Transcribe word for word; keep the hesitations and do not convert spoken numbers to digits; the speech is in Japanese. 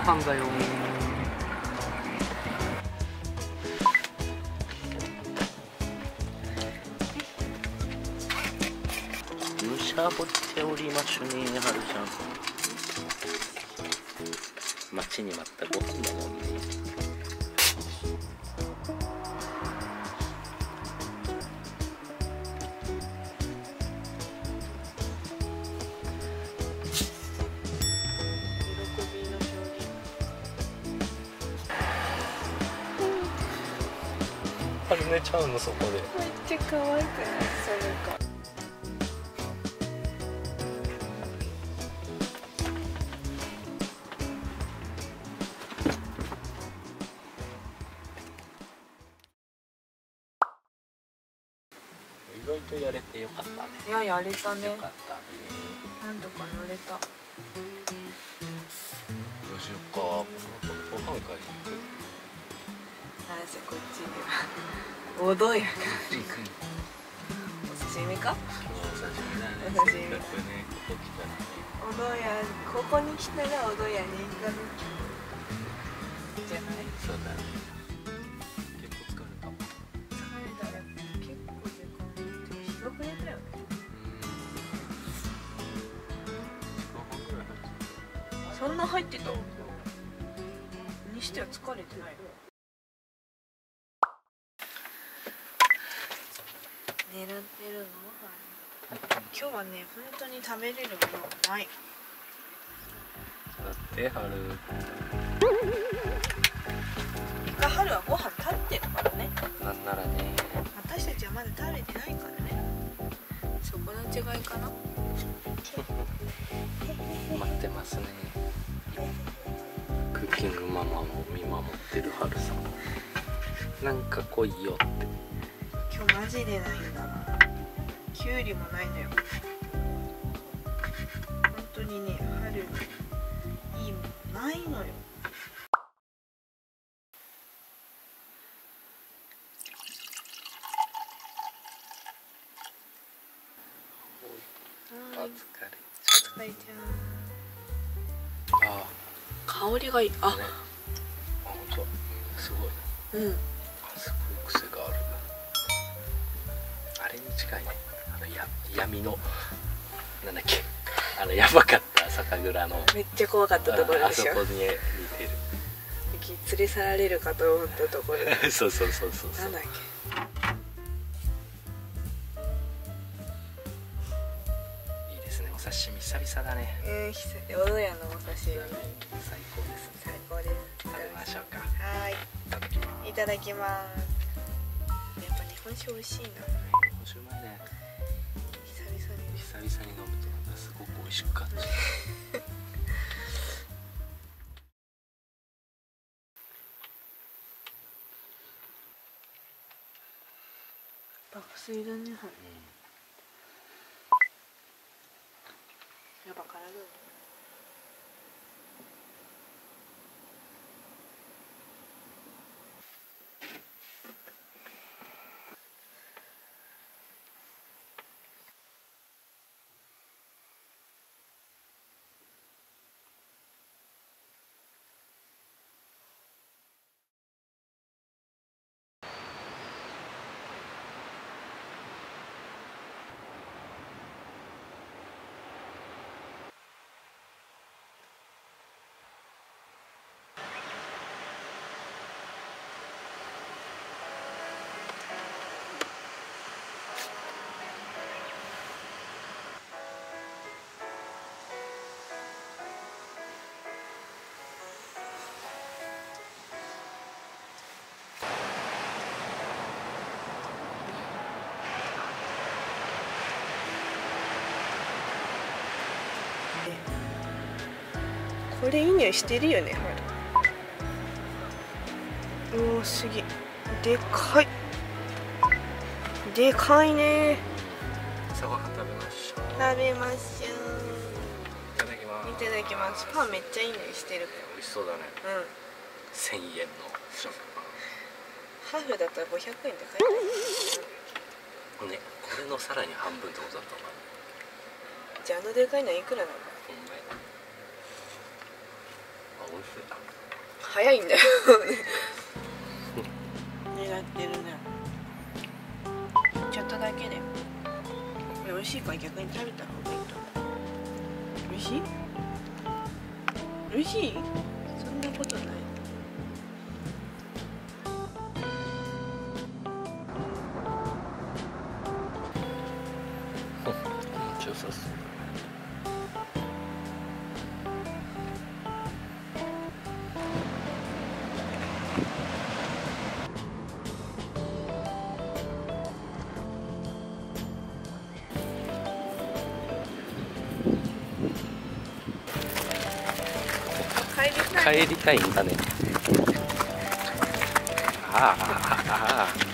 飯だよ。むしゃぶっておりましゅね、はるちゃん。待ちに待ったご飯だもんね。あれ寝ちゃうのそこで。めっちゃ可愛くない？それか。 意外とやれてよかったね。 いや、やれたね。 よかったね。 なんとか乗れた。 どうしようか。ご飯会行く。 なんせこっちには穏やか。お刺身か？ お刺身だね。 お刺身。 せっかくね、ここ来たらね。 おどや、ここに来たらおどやに行かなじゃない？ そうだね。結構疲れた。 疲れたね。結構時間。でも日が暮れたよね。そんな入ってた？にしては疲れてないの？狙ってるの？今日はね、本当に食べれるものがない。 だって春。 一回春はご飯食べてるからね。 なんならね。 私たちはまだ食べてないからね。そこの違いかな。 待ってますね。クッキングママを見守ってる春さん。なんか来いよって。 今日マジでないんだな。きゅうりもないのよ。本当にね、春いいものないのよ。 お疲れ。 お疲れちゃん。 ああ。 香りがいい。あ、 ね、あ、本当。すごい。 うん。 あ、すごい癖がある。あれに近いね。あのや闇のなんだっけ。あのやばかった酒蔵の。 めっちゃ怖かったところでしょ。 あそこに似てる。 連れ去られるかと思ったところ。 そうそうそうそうそう。 なんだっけ。 いいですね。お刺身久々だね。 うん、久々。おどやのお刺身。 最高ですね。 最高です。 食べましょうか。 はい。 いただきます。 いただきます。やっぱ日本酒美味しいな。 日本酒うまいね。 久々に。 久々に飲むとまたすごく美味しく感じる。 爆睡だね。はい。うん、やっぱ体。これいい匂いしてるよね。おお、すげえでかい。でかいね。 朝ごはん食べましょう。 食べましょう。 いただきます。 いただきます。パンめっちゃいい匂いしてる。 美味しそうだね。 うん。 せんえんの食パン。ハーフだったらごひゃくえんで買えない。 ね、これのさらに半分ってことだったのかな。 じゃあ、あのでかいのはいくらなの？ ほんまや。あ、 美味しいな。 早いんだよ狙ってるね。ちょっとだけでこれ美味しいから逆に食べた方がいいと思う。美味しい？美味しい？そんなことない。 面白そうっす。 帰りたい。 帰りたいんだね。ああああああ。